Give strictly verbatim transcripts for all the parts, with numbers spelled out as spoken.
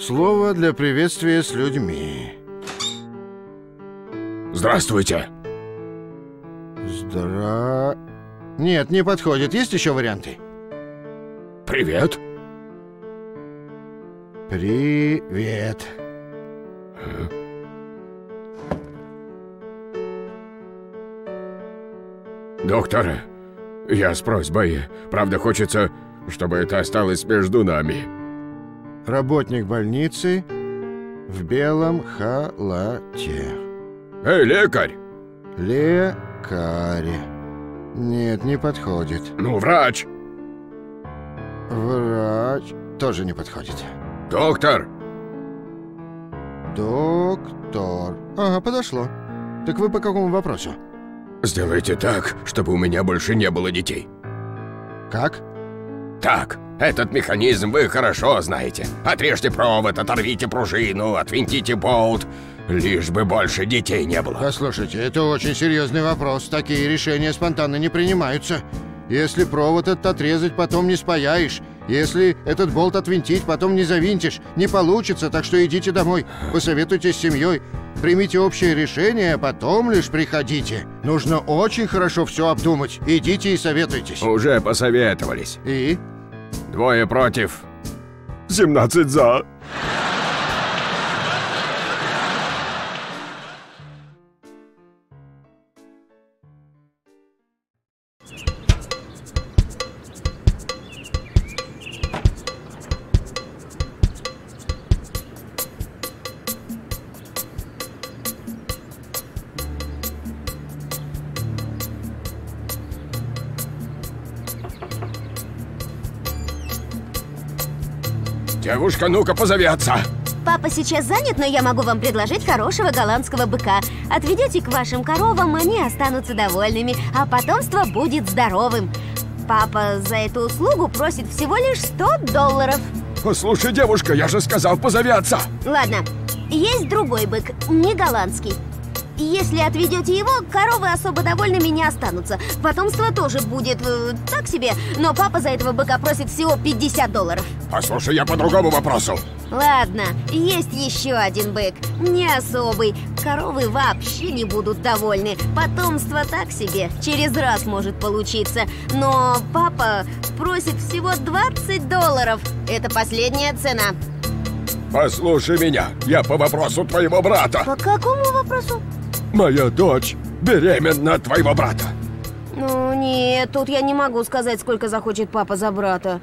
Слово для приветствия с людьми. Здравствуйте. Здра... Нет, не подходит. Есть еще варианты? Привет. Привет. Доктор, я с просьбой. Правда, хочется, чтобы это осталось между нами. Работник больницы в белом халате. Эй, лекарь! Лекарь. Нет, не подходит. Ну, врач! Врач тоже не подходит. Доктор! Доктор. Ага, подошло. Так вы по какому вопросу? Сделайте так, чтобы у меня больше не было детей. Как? Так, этот механизм вы хорошо знаете. Отрежьте провод, оторвите пружину, отвинтите болт. Лишь бы больше детей не было. Послушайте, это очень серьезный вопрос. Такие решения спонтанно не принимаются. Если провод этот отрезать, потом не спаяешь. Если этот болт отвинтить, потом не завинтишь. Не получится, так что идите домой. Посоветуйтесь с семьей. Примите общее решение, а потом лишь приходите. Нужно очень хорошо все обдумать. Идите и советуйтесь. Уже посоветовались. И? Двое против. семнадцать за. Девушка, ну-ка позови отца. Папа сейчас занят, но я могу вам предложить хорошего голландского быка. Отведете к вашим коровам, они останутся довольными, а потомство будет здоровым. Папа за эту услугу просит всего лишь сто долларов. Послушай, девушка, я же сказал, позови отца. Ладно, есть другой бык, не голландский. Если отведете его, коровы особо довольными не останутся. Потомство тоже будет э, так себе, но папа за этого быка просит всего пятьдесят долларов. Послушай, я по другому вопросу. Ладно, есть еще один бык, не особый. Коровы вообще не будут довольны. Потомство так себе, через раз может получиться. Но папа просит всего двадцать долларов. Это последняя цена. Послушай меня, я по вопросу твоего брата. По какому вопросу? Моя дочь беременна от твоего брата. Ну нет, тут я не могу сказать, сколько захочет папа за брата.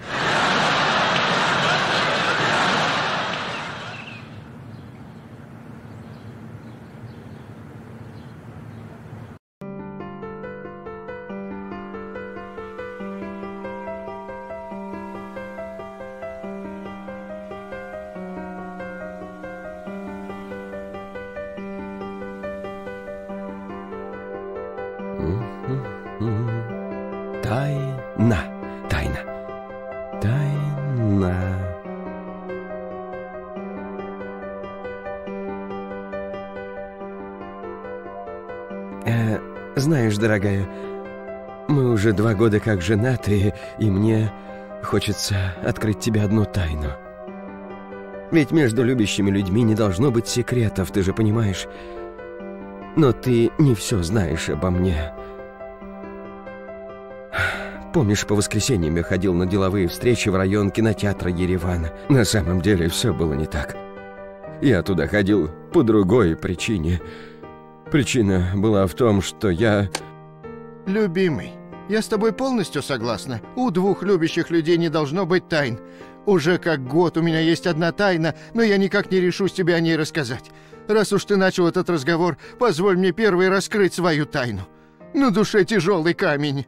Тайна, тайна, тайна. Э, знаешь, дорогая, мы уже два года как женаты, и мне хочется открыть тебе одну тайну. Ведь между любящими людьми не должно быть секретов, ты же понимаешь. Но ты не все знаешь обо мне. Помнишь, по воскресеньям я ходил на деловые встречи в район кинотеатра Еревана? На самом деле все было не так. Я туда ходил по другой причине. Причина была в том, что я... Любимый, я с тобой полностью согласна. У двух любящих людей не должно быть тайн. Уже как год у меня есть одна тайна, но я никак не решусь тебе о ней рассказать. Раз уж ты начал этот разговор, позволь мне первой раскрыть свою тайну. На душе тяжелый камень.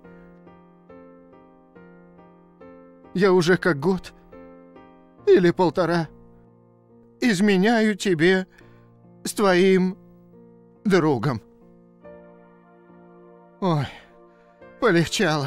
Я уже как год или полтора изменяю тебе с твоим другом. Ой, полегчало.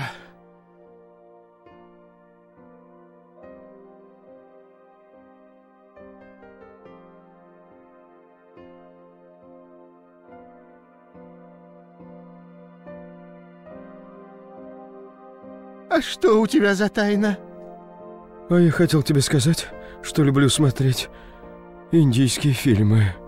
А что у тебя за тайна? А я хотел тебе сказать, что люблю смотреть Индийские фильмы.